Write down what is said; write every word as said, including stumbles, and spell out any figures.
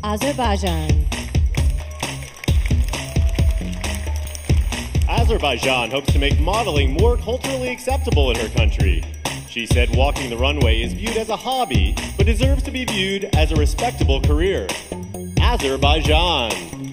Azerbaijan. Azerbaijan hopes to make modeling more culturally acceptable in her country. She said walking the runway is viewed as a hobby, but deserves to be viewed as a respectable career. Azerbaijan.